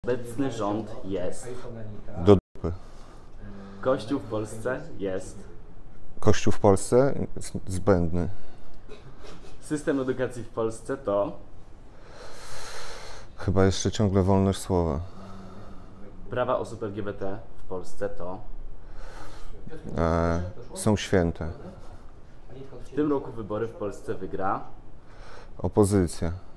Obecny rząd jest. Do dupy. Kościół w Polsce jest. Kościół w Polsce jest zbędny. System edukacji w Polsce to. Chyba jeszcze ciągle wolność słowa. Prawa osób LGBT w Polsce to. Są święte. W tym roku wybory w Polsce wygra. Opozycja.